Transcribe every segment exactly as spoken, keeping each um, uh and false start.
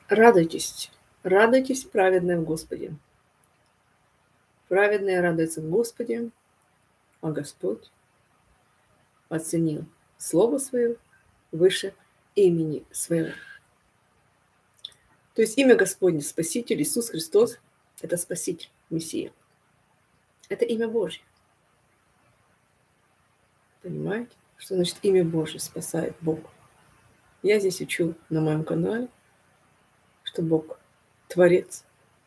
Радуйтесь, радуйтесь, праведные в Господе. Праведные радуются в Господе, а Господь оценил Слово Свое выше имени Своего. То есть имя Господне, Спаситель, Иисус Христос – это Спаситель, Мессия. Это имя Божье. Понимаете? Что значит имя Божье спасает Бог? Я здесь учу на моем канале, что Бог – Творец.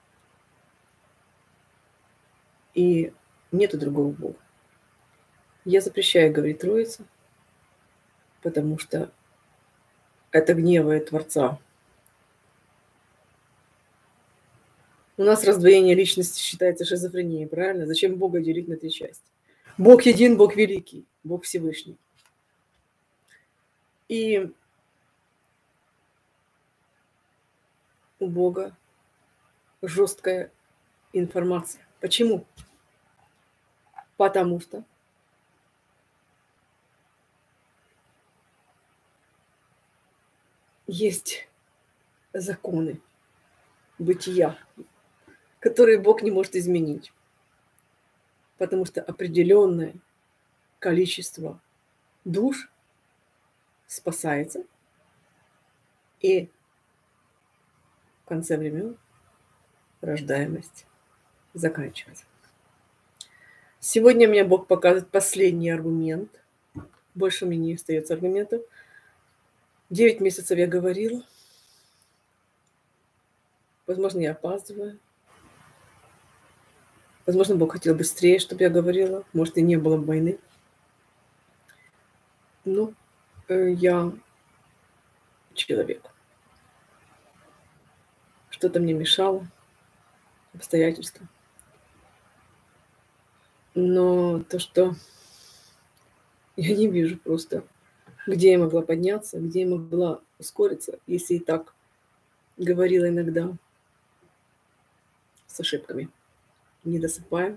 И нету другого Бога. Я запрещаю говорить Троица, потому что это гневает Творца. У нас раздвоение личности считается шизофренией, правильно? Зачем Бога делить на три части? Бог един, Бог великий, Бог Всевышний. И у Бога жесткая информация. Почему? Потому что есть законы бытия, которые Бог не может изменить. Потому что определенное количество душ спасается, и в конце времен рождаемость заканчивается. Сегодня мне Бог показывает последний аргумент. Больше у меня не остается аргументов. Девять месяцев я говорила. Возможно, я опаздываю. Возможно, Бог хотел быстрее, чтобы я говорила. Может, и не было бы войны. Но э, я человек. Что-то мне мешало. Обстоятельства. Но то, что я не вижу просто, где я могла подняться, где я могла ускориться, если и так говорила иногда с ошибками. Не досыпаю.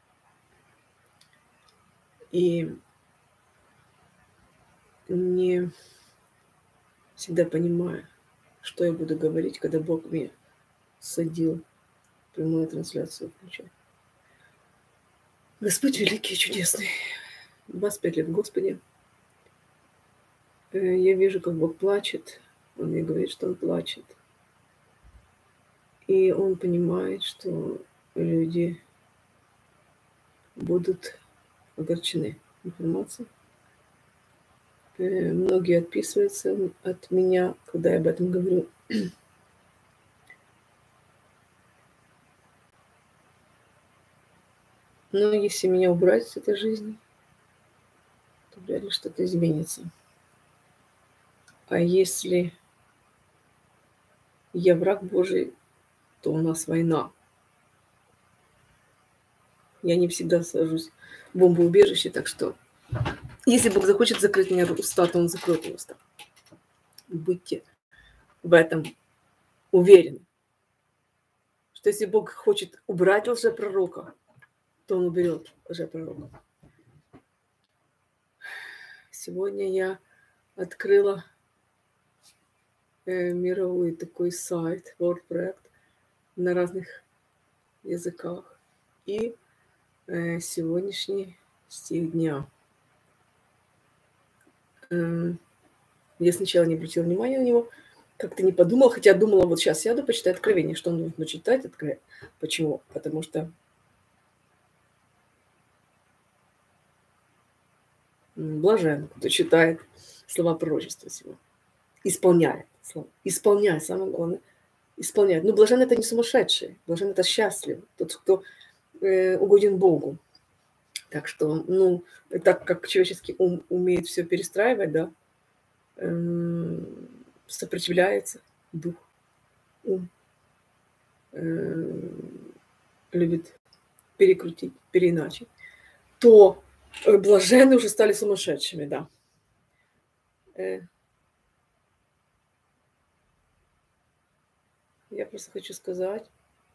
И не всегда понимаю, что я буду говорить, когда Бог мне садил прямую трансляцию включал. Господь великий и чудесный. двадцать пять лет в Господе. Я вижу, как Бог плачет. Он мне говорит, что Он плачет. И Он понимает, что люди будут огорчены информацией. Многие отписываются от меня, когда я об этом говорю. Но если меня убрать с этой жизни, то вряд ли что-то изменится. А если я враг Божий, то у нас война. Я не всегда сажусь в бомбоубежище, так что если Бог захочет закрыть мне уста, то Он закроет мне уста. Будьте в этом уверены, что если Бог хочет убрать лжепророка, то Он уберет лжепророка. Сегодня я открыла э, мировой такой сайт, WordPress, на разных языках. И э, сегодняшний стих дня. Э, я сначала не обратила внимания на него, как-то не подумала, хотя думала, вот сейчас сяду, почитаю Откровение, что нужно читать Откровение. Почему? Потому что блажен, кто читает слова пророчества сего. Исполняет слова. Исполняет, самое главное. Исполняет. Но блажен это не сумасшедший. Блажен это счастлив. Тот, кто э, угоден Богу. Так что, ну, так как человеческий ум умеет все перестраивать, да, э, сопротивляется дух, ум, э, любит перекрутить, переиначить, то блаженные уже стали сумасшедшими, да. Э, я просто хочу сказать,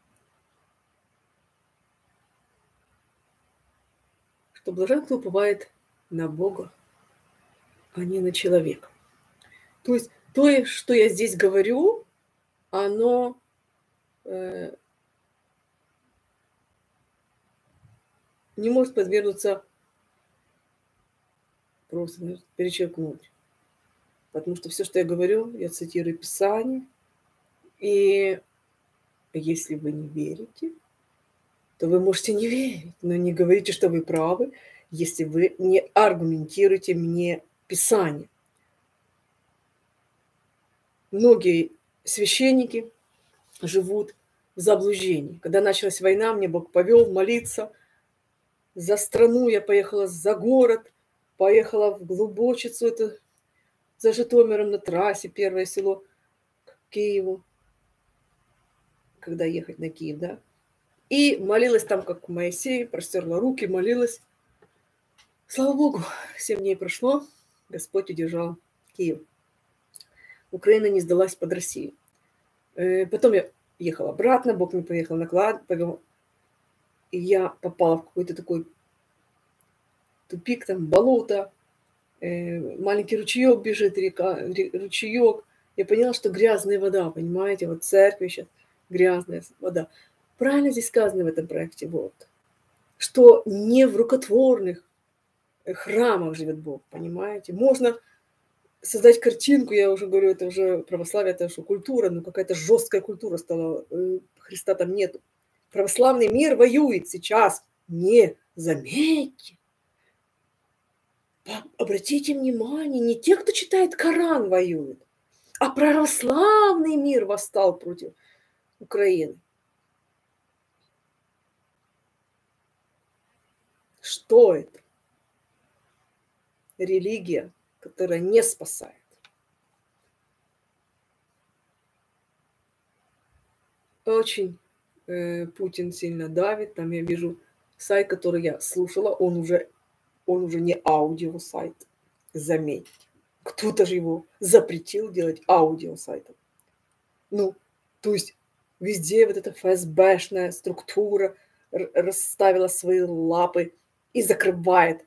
что блажен, кто уповает на Бога, а не на человека. То есть то, что я здесь говорю, оно э, не может подвергнуться, просто ну, перечеркнуть. Потому что все, что я говорю, я цитирую Писание. И если вы не верите, то вы можете не верить, но не говорите, что вы правы, если вы не аргументируете мне Писание. Многие священники живут в заблуждении. Когда началась война, мне Бог повел молиться за страну. Я поехала за город, поехала в Глубочицу, это за Житомиром на трассе, первое село к Киеву, когда ехать на Киев, да. И молилась там, как Моисей, простерла руки, молилась. Слава Богу, семь дней прошло, Господь удержал Киев. Украина не сдалась под Россию. Потом я ехала обратно, Бог мне поехал на клад, повел. И я попала в какой-то такой тупик, там болото, маленький ручеек бежит, река, ручеек. Я поняла, что грязная вода, понимаете, вот церковь сейчас, грязная вода. Правильно здесь сказано в этом проекте, вот, что не в рукотворных храмах живет Бог, понимаете. Можно создать картинку, я уже говорю, это уже православие, это что культура, но какая-то жесткая культура стала, Христа там нету. Православный мир воюет сейчас, не, заметьте. Обратите внимание, не те, кто читает Коран, воюют, а православный мир восстал против Украины. Что это? Религия, которая не спасает. Очень э, Путин сильно давит. Там я вижу сайт, который я слушала, он уже, он уже не аудиосайт. Заметьте. Кто-то же его запретил делать аудиосайтом. Ну, то есть везде вот эта эф эс бэшная структура расставила свои лапы и закрывает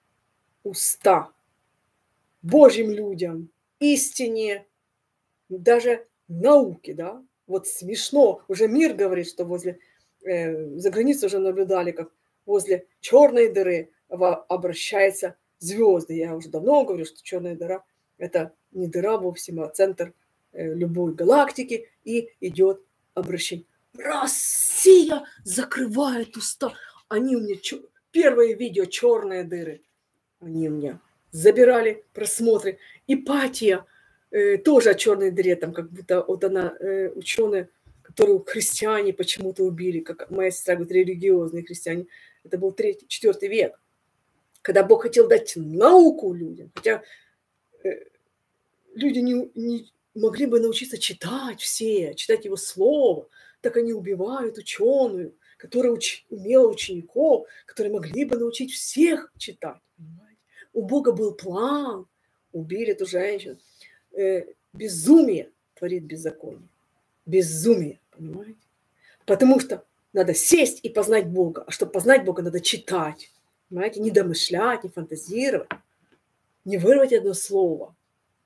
уста Божьим людям, истине, даже науке, да. Вот смешно, уже мир говорит, что возле, э, за границей уже наблюдали, как возле черной дыры обращаются звезды. Я уже давно говорю, что черная дыра – это не дыра вовсе, а центр э, любой галактики, и идет обращение. Россия закрывает уста. Они у меня, чё, первое видео черные дыры, они у меня забирали просмотры. Ипатия э, тоже о черной дыре, там как будто вот она э, ученая, которую христиане почему-то убили, как моя сестра говорит, религиозные христиане. Это был третий, четвертый век, когда Бог хотел дать науку людям, хотя э, люди не, не могли бы научиться читать все, читать его слово, так они убивают ученую, которая уч, умела учеников, которые могли бы научить всех читать. Понимаете? У Бога был план, убили эту женщину. Э, безумие творит беззаконие. Безумие, понимаете? Потому что надо сесть и познать Бога. А чтобы познать Бога, надо читать. Понимаете? Не домышлять, не фантазировать, не вырвать одно слово,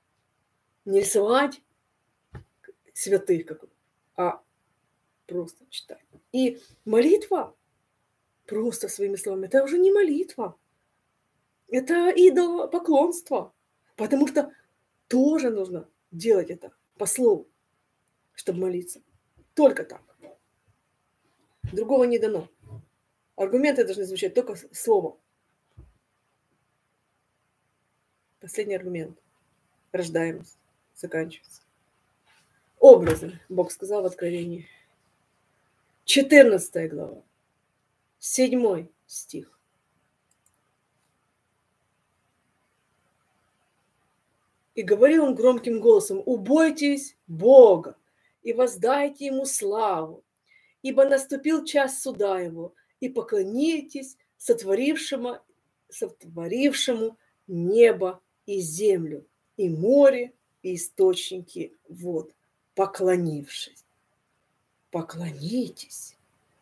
не рисовать святых, как, а просто читать. И молитва, просто своими словами, это уже не молитва. Это идолопоклонство. Потому что тоже нужно делать это по слову, чтобы молиться. Только так. Другого не дано. Аргументы должны звучать только словом. Последний аргумент. Рождаемость. Заканчивается. Образы. Бог сказал в Откровении. четырнадцатая глава. седьмой стих. И говорил он громким голосом: убойтесь Бога и воздайте ему славу, ибо наступил час суда его, и поклонитесь сотворившему, сотворившему небо и землю, и море, и источники вод, поклонившись. Поклонитесь.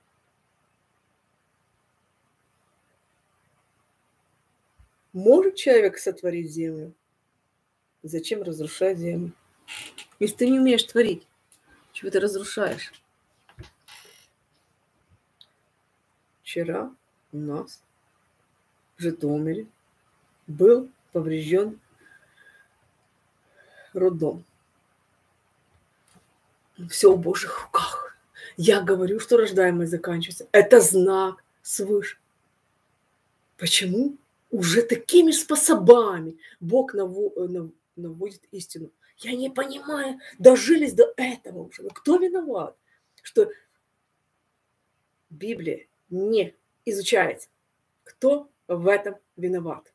Может человек сотворить землю? Зачем разрушать землю? Если ты не умеешь творить, Чего ты разрушаешь? Вчера у нас в Житомире был поврежден роддом. Все в Божьих руках. Я говорю, что рождаемость заканчивается. Это знак свыше. Почему? Уже такими способами Бог наводит истину. Я не понимаю, дожились до этого уже. Но кто виноват, что Библия не изучается? Кто в этом виноват?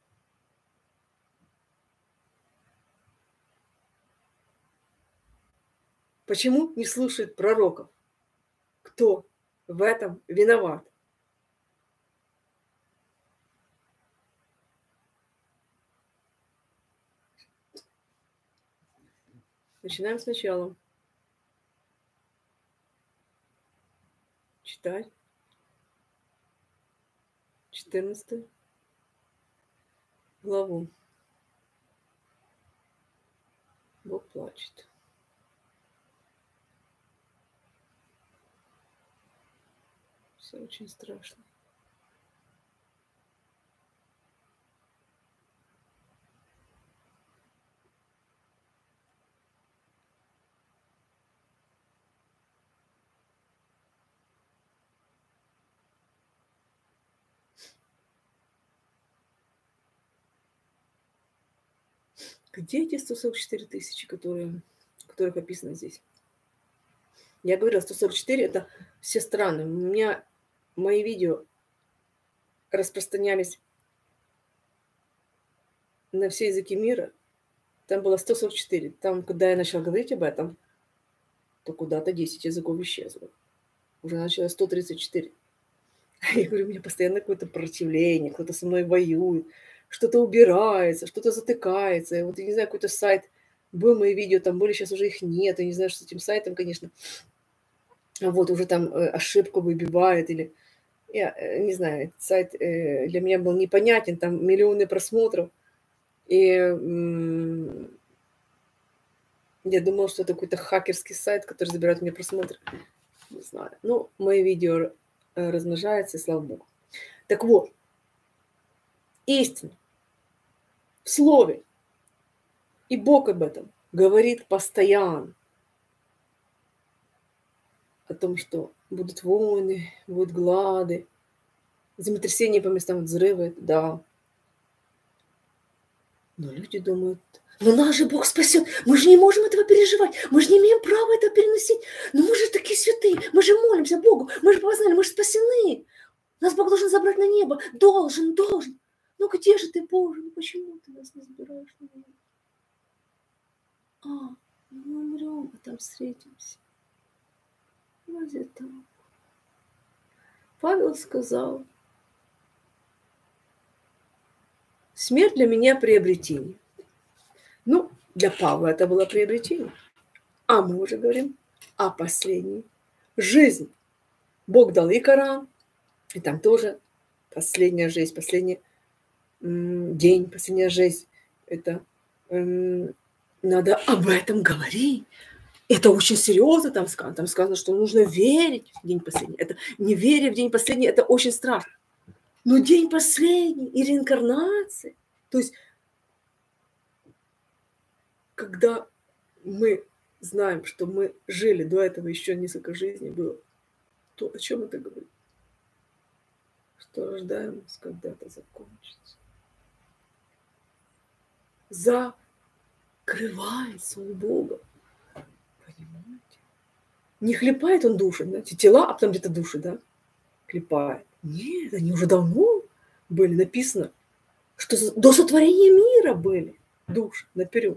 Почему не слушают пророков? Кто в этом виноват? Начинаем сначала. Читать. четырнадцатую главу. Бог плачет. Все очень страшно. Где эти сто сорок четыре тысячи, которые, которых описано здесь? Я говорила, сто сорок четыре это все страны. У меня мои видео распространялись на все языки мира. Там было сто сорок четыре. Там, когда я начала говорить об этом, то куда-то десять языков исчезло. Уже началось сто тридцать четыре. Я говорю, у меня постоянно какое-то противление, кто-то со мной воюет, что-то убирается, что-то затыкается. И вот, я не знаю, какой-то сайт, был мои видео, там были, сейчас уже их нет. Я не знаю, что с этим сайтом, конечно. Вот, уже там ошибку выбивает или... Я не знаю, этот сайт для меня был непонятен, там миллионы просмотров. И я думала, что это какой-то хакерский сайт, который забирает мне просмотры. Не знаю. Ну, мои видео размножаются, и слава Богу. Так вот, истина в слове. И Бог об этом говорит постоянно. О том, что будут войны, будут глады, землетрясения по местам, взрывы, да. Но люди думают, ну нас же Бог спасет, мы же не можем этого переживать, мы же не имеем права это переносить, но мы же такие святые, мы же молимся Богу, мы же познали, мы же спасены, нас Бог должен забрать на небо, должен, должен. Ну где же ты, Боже, ну почему ты нас не забираешь на небо? А, ну мы умрем, а там встретимся. Разве так? Павел сказал, смерть для меня приобретение. Ну, для Павла это было приобретение. А мы уже говорим о последней жизни. Бог дал и Коран, и там тоже последняя жизнь, последний м, день, последняя жизнь. Это м, надо об этом говорить. Это очень серьезно там сказано. Там сказано, что нужно верить в день последний. Это не веря в день последний, это очень страшно. Но день последний и реинкарнация. То есть, когда мы знаем, что мы жили до этого еще несколько жизней было, то о чем это говорит? Что рождаемость когда-то закончится. Закрывается у Бога. Понимаете? Не хлепает он души, знаете, тела, а потом где-то души, да, хлепает. Нет, они уже давно были написано, что до сотворения мира были души наперед.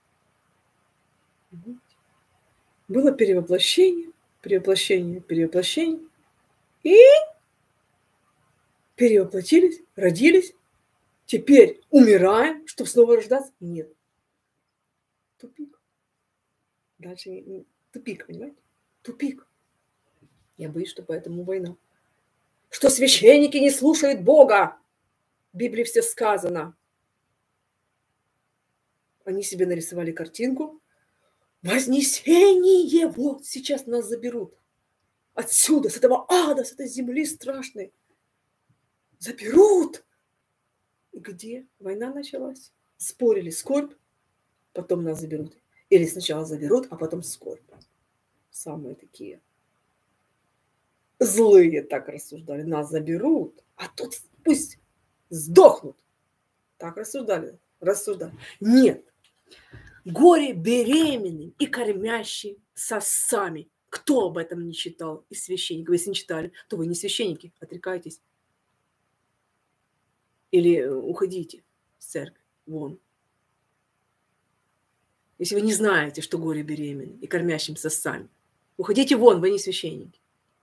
Было перевоплощение, перевоплощение, перевоплощение. И перевоплотились, родились. Теперь умираем, чтобы снова рождаться? Нет. Тупик. Дальше не... тупик, понимаете? Тупик. Я боюсь, что поэтому война. Что священники не слушают Бога. В Библии все сказано. Они себе нарисовали картинку. Вознесение, вот сейчас нас заберут. Отсюда, с этого ада, с этой земли страшной. Заберут. И где война началась? Спорили, скорбь, потом нас заберут. Или сначала заберут, а потом скорбь. Самые такие злые так рассуждали. Нас заберут, а тут пусть сдохнут. Так рассуждали. рассуждали. Нет. Горе беременным и кормящим сосами. Кто об этом не читал из священников? Если не читали, то вы не священники, отрекайтесь. Или уходите с церкви, вон. Если вы не знаете, что горе беременным и кормящим сосами, уходите вон, вы не священники.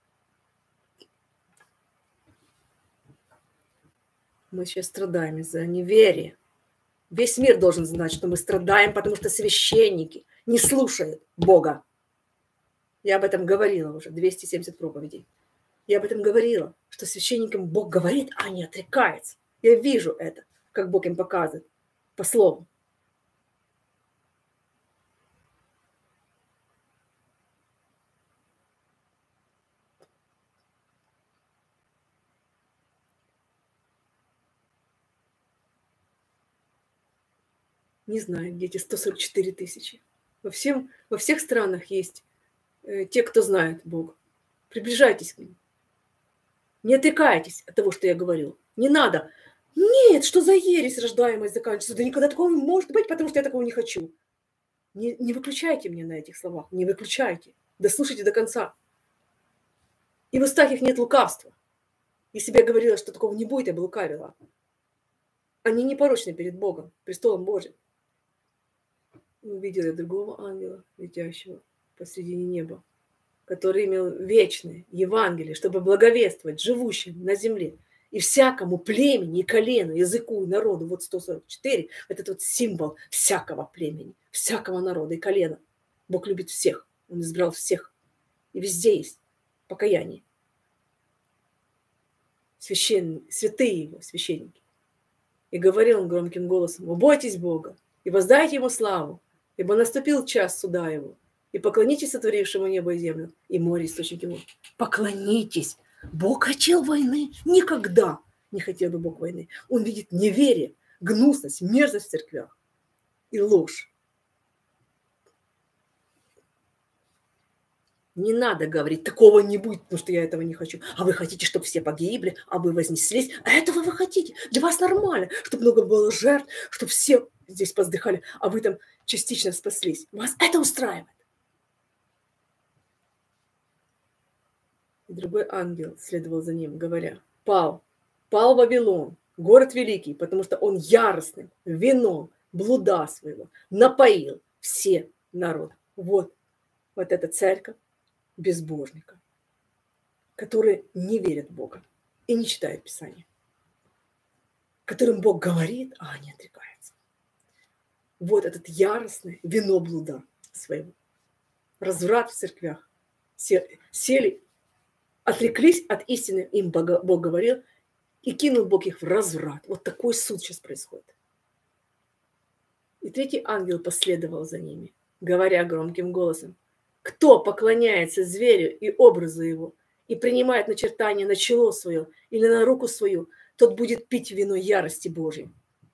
Мы сейчас страдаем из-за неверия. Весь мир должен знать, что мы страдаем, потому что священники не слушают Бога. Я об этом говорила уже, двести семьдесят проповедей. Я об этом говорила, что священникам Бог говорит, а они отрекаются. Я вижу это, как Бог им показывает по слову. Не знаю, где эти сто сорок четыре тысячи. Во, всем, во всех странах есть э, те, кто знает Бога. Приближайтесь к нему. Не отрекайтесь от того, что я говорил. Не надо. Нет, что за ересь рождаемость заканчивается? Да никогда такого не может быть, потому что я такого не хочу. Не, не выключайте мне на этих словах. Не выключайте. Дослушайте до конца. И в устах их нет лукавства. Если бы я говорила, что такого не будет, я бы лукавила. Они непорочны перед Богом, престолом Божьим. Увидела я другого ангела, летящего посредине неба, который имел вечное Евангелие, чтобы благовествовать живущим на земле и всякому племени, и колену, языку, и народу. Вот сто сорок четыре, это вот символ всякого племени, всякого народа и колена. Бог любит всех, Он избрал всех. И везде есть покаяние. Священные, святые Его, священники. И говорил Он громким голосом: «Убойтесь Бога и воздайте Ему славу, ибо наступил час суда Его. И поклонитесь сотворившему небо и землю, и море, источник его». Поклонитесь. Бог хотел войны? Никогда не хотел бы Бог войны. Он видит неверие, гнусность, мерзость в церквях и ложь. Не надо говорить, такого не будет, потому что я этого не хочу. А вы хотите, чтобы все погибли, а вы вознеслись. А этого вы хотите. Для вас нормально, чтобы много было жертв, чтобы все здесь поздыхали, а вы там частично спаслись. Вас это устраивает. И другой ангел следовал за ним, говоря: «Пал, пал Вавилон, город великий, потому что он яростным вином блуда своего напоил все народы». Вот, вот эта церковь безбожника, которые не верят в Бога и не читают Писания, которым Бог говорит, а они отрекаются. Вот этот яростный вино блуда своего. Разврат в церквях. Сели, отреклись от истины, им Бог, Бог говорил, и кинул Бог их в разврат. Вот такой суд сейчас происходит. И третий ангел последовал за ними, говоря громким голосом: «Кто поклоняется зверю и образу его, и принимает начертание на чело свое или на руку свою, тот будет пить вино ярости Божьей.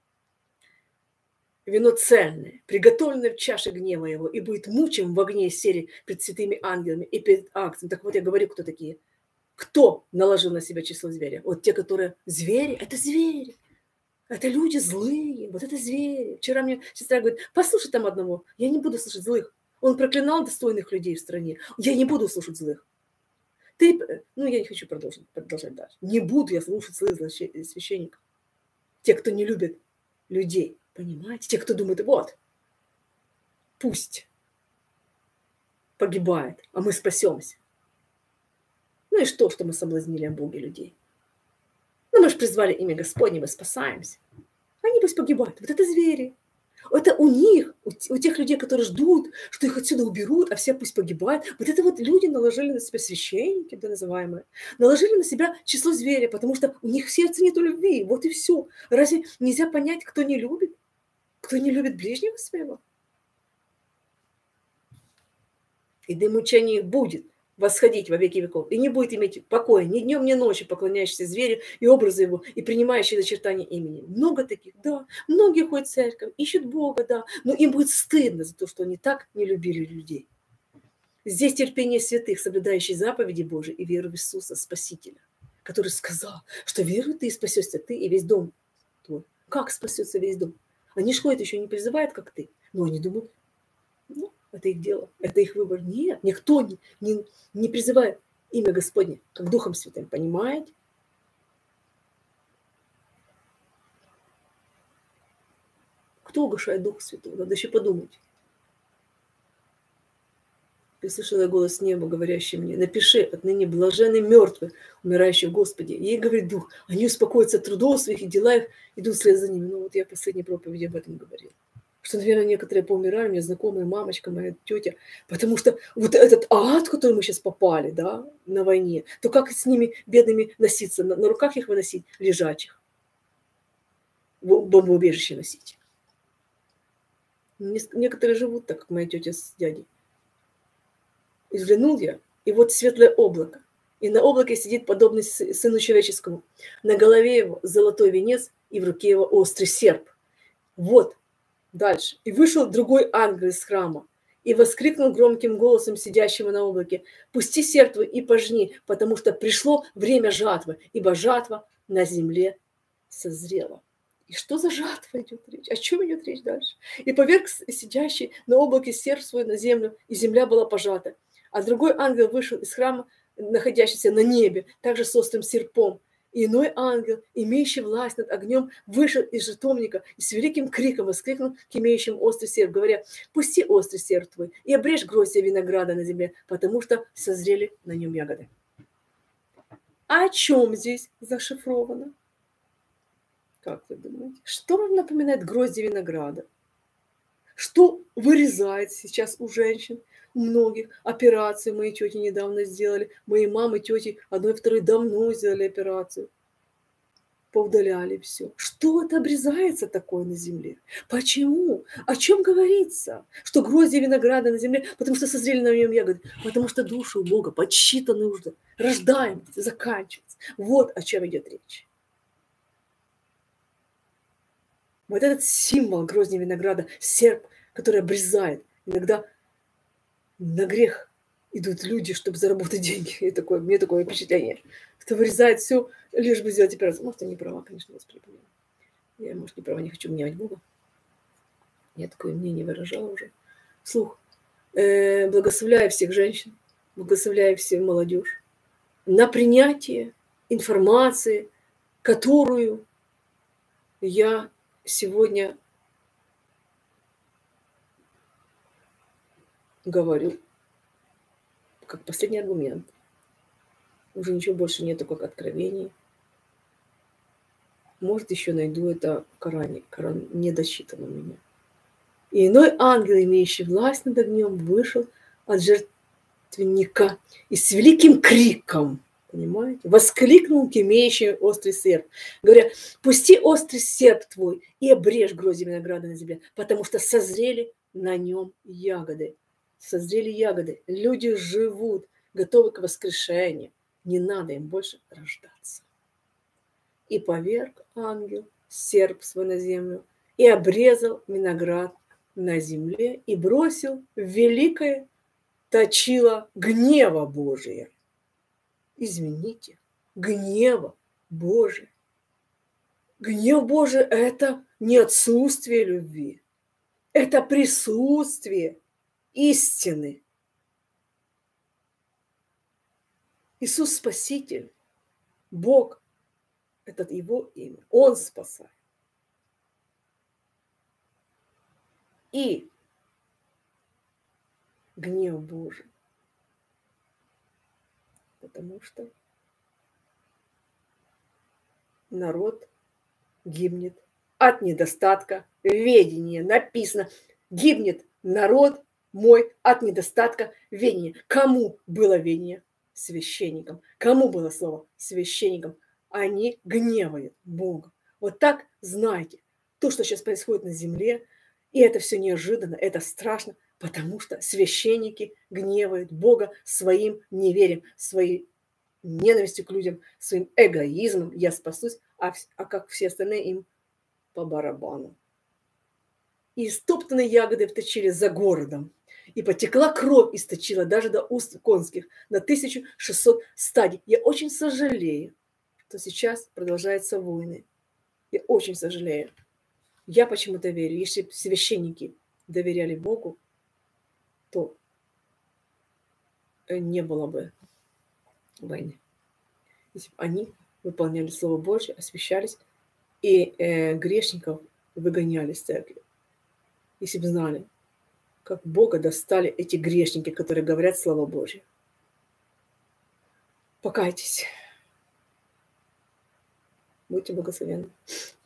Вино цельное, приготовленное в чаше гнева его, и будет мучим в огне серии пред святыми ангелами и перед акцией». Так вот я говорю, кто такие. Кто наложил на себя число зверя? Вот те, которые звери, это звери. Это люди злые, вот это звери. Вчера мне сестра говорит: послушай там одного. Я не буду слушать злых. Он проклинал достойных людей в стране. Я не буду слушать злых. Ты, ну я не хочу продолжить, продолжать дальше. Не буду я слушать злых священников. Те, кто не любит людей. Понимаете? Те, кто думает: вот, пусть погибает, а мы спасемся. Ну и что, что мы соблазнили о Боге людей? Ну мы же призвали имя Господне, мы спасаемся. Они пусть погибают. Вот это звери. Это у них, у тех людей, которые ждут, что их отсюда уберут, а все пусть погибают. Вот это вот люди наложили на себя, священники, да называемые, наложили на себя число зверя, потому что у них в сердце нету любви. Вот и все. Разве нельзя понять, кто не любит? Кто не любит ближнего своего? И дым мучения их будет восходить во веки веков, и не будет иметь покоя ни днем, ни ночью, поклоняющийся зверю и образу его, и принимающий начертание имени. Много таких, да. Многие ходят в церковь, ищут Бога, да. Но им будет стыдно за то, что они так не любили людей. Здесь терпение святых, соблюдающих заповеди Божии и веру в Иисуса, Спасителя, который сказал, что веруй ты и спасешься ты и весь дом твой. Как спасется весь дом? Они ж ходят, еще не призывают, как ты. Но они думают, ну, это их дело, это их выбор. Нет, никто не, не, не призывает имя Господне, как Духом Святым, понимаете? Кто угошает Духа Святого? Надо еще подумать. Я слышала голос неба, говорящий мне, напиши, отныне блаженны мертвые, умирающие в Господе. Ей говорит Дух, они успокоятся от трудов своих, и дела их идут вслед за ними. Ну вот я в последней проповеди об этом говорила. Что, наверное, некоторые поумирали, у меня знакомые, мамочка, моя тетя, потому что вот этот ад, в который мы сейчас попали, да, на войне, то как с ними бедными носиться, на, на руках их выносить, лежачих, в бомбоубежище носить. Некоторые живут так, как моя тетя с дядей. И взглянул я, и вот светлое облако, и на облаке сидит подобный сыну человеческому, на голове его золотой венец, и в руке его острый серп. Вот. Дальше. И вышел другой ангел из храма и воскликнул громким голосом сидящему на облаке: «Пусти серп твой и пожни, потому что пришло время жатвы, ибо жатва на земле созрела». И что за жатва идет речь? О чем идет речь дальше? И поверг сидящий на облаке серп свой на землю, и земля была пожата. А другой ангел вышел из храма, находящийся на небе, также с острым серпом. И иной ангел, имеющий власть над огнем, вышел из жертвенника и с великим криком воскликнул к имеющим острый серп, говоря: «Пусти острый серп твой и обрежь гроздья винограда на земле, потому что созрели на нем ягоды». А о чем здесь зашифровано? Как вы думаете? Что вам напоминает гроздья винограда? Что вырезает сейчас у женщин? У многих операции мои тети недавно сделали. Мои мамы, тети, одной, второй давно сделали операцию. Поудаляли все. Что это обрезается такое на земле? Почему? О чем говорится? Что гроздья винограда на земле, потому что созрели на нем ягоды. Потому что души у Бога подсчитаны уже. Рождаемость заканчивается. Вот о чем идет речь. Вот этот символ гроздья винограда, серп, который обрезает. Иногда на грех идут люди, чтобы заработать деньги. И такое, мне такое впечатление, что вырезает все, лишь бы сделать операцию. Может, я не права, конечно, вас припомню. Я, может, не права, не хочу гневать Бога. Я такое мнение выражала уже вслух. Э, благословляю всех женщин, благословляю всю молодежь на принятие информации, которую я сегодня говорю как последний аргумент. Уже ничего больше нету, как откровений. Может, еще найду это в Коране. Коран не досчитан у меня. И иной ангел, имеющий власть над огнем, вышел от жертвенника и с великим криком, понимаете, воскликнул к имеющему острый серп, говоря: «Пусти острый серп твой и обрежь гроздья винограда на земле, потому что созрели на нем ягоды». Созрели ягоды. Люди живут, готовы к воскрешению. Не надо им больше рождаться. И поверг ангел серп свой на землю, и обрезал виноград на земле, и бросил в великое точило гнева Божия. Извините, гнева Божия. Гнев Божий – это не отсутствие любви, это присутствие истины. Иисус Спаситель, Бог, это Его имя, Он спасает. И гнев Божий, потому что народ гибнет от недостатка ведения. Написано: гибнет народ мой от недостатка ведения. Кому было ведение? Священникам. Кому было слово? Священникам. Они гневают Бога. Вот так знайте, то, что сейчас происходит на земле, и это все неожиданно, это страшно, Потому что священники гневают Бога своим неверием, своей ненавистью к людям, своим эгоизмом. Я спасусь, а, а как все остальные им по барабану. И стоптанные ягоды вточили за городом, и потекла кровь, источила даже до уст конских на тысячу шестьсот стадий. Я очень сожалею, что сейчас продолжаются войны. Я очень сожалею. Я почему-то верю, если бы священники доверяли Богу, то не было бы войны. Если бы они выполняли Слово Божье, освящались, и э, грешников выгоняли с церкви. Если бы знали, как Бога достали эти грешники, которые говорят Слово Божье. Покайтесь. Будьте благословенны.